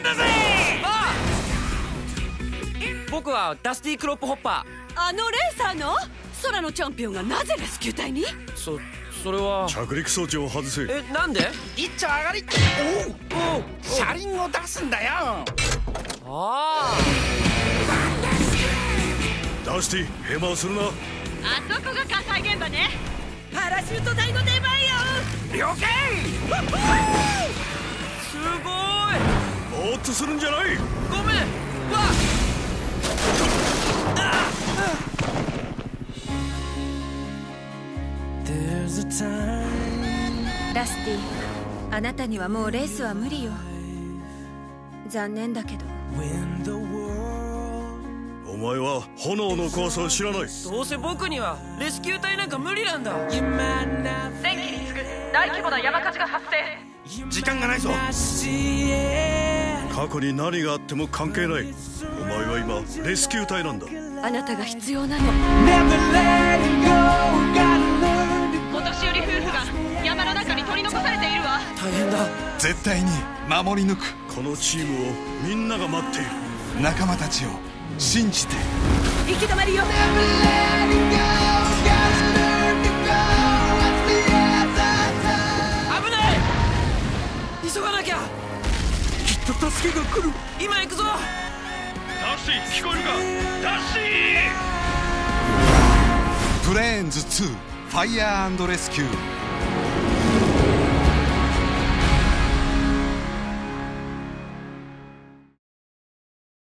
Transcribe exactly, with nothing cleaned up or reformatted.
んだぜ。 ああ、僕はダスティ・クロップホッパー。あのレーサーの空のチャンピオンがなぜレスキュー隊に？ そそれは着陸装置を外せ。 え、なんで？ 一丁上がり。おうおう、車輪を出すんだよ。ああ、 ダスティ、ヘマをするな。 あそこが火災現場ね。パラシュート隊の出番よ。 了解。 すごい。 ぼーっとするんじゃない。 ごめん。わっ、 ダスティ、あなたにはもうレースは無理よ。残念だけど。 お前は炎の怖さを知らない。 どうせ僕にはレスキュー隊なんか無理なんだ。 電気に次ぐ大規模な山火事が発生。 時間がないぞ。 過去に何があっても関係ない。お前は今レスキュー隊なんだ。 あなたが必要なの。お年寄り夫婦が山の中に取り残されているわ。 大変だ。 絶対に守り抜く。 このチームをみんなが待っている。 仲間たちを信じて。 行き止まりよ。 危ない。急がなきゃ。 きっと助けが来る。 今行くぞ。 ダスティ、聞こえるか。ダスティ。 プレーンズツーファイヤー&レスキュー。